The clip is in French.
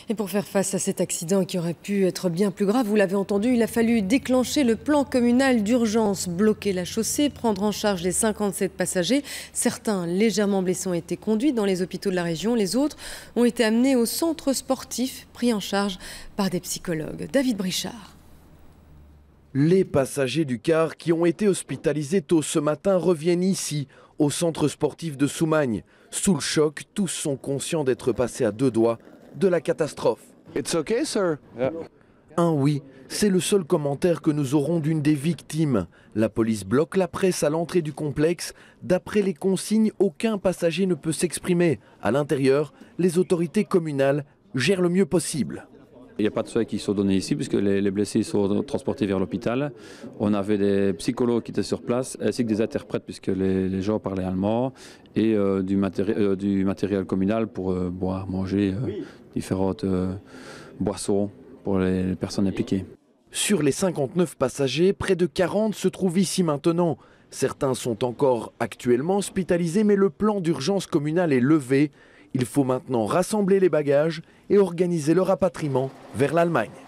Et pour faire face à cet accident qui aurait pu être bien plus grave, vous l'avez entendu, il a fallu déclencher le plan communal d'urgence, bloquer la chaussée, prendre en charge les 57 passagers. Certains légèrement blessés ont été conduits dans les hôpitaux de la région, les autres ont été amenés au centre sportif, pris en charge par des psychologues. David Brichard. Les passagers du car qui ont été hospitalisés tôt ce matin reviennent ici, au centre sportif de Soumagne. Sous le choc, tous sont conscients d'être passés à deux doigts de la catastrophe. It's okay, sir. Yeah. Un oui, c'est le seul commentaire que nous aurons d'une des victimes. La police bloque la presse à l'entrée du complexe. D'après les consignes, aucun passager ne peut s'exprimer. À l'intérieur, les autorités communales gèrent le mieux possible. Il n'y a pas de soins qui sont donnés ici puisque les blessés sont transportés vers l'hôpital. On avait des psychologues qui étaient sur place ainsi que des interprètes puisque les gens parlaient allemand et du matériel communal pour boire, manger, différentes boissons pour les personnes impliquées. Sur les 59 passagers, près de 40 se trouvent ici maintenant. Certains sont encore actuellement hospitalisés mais le plan d'urgence communal est levé. Il faut maintenant rassembler les bagages et organiser le rapatriement vers l'Allemagne.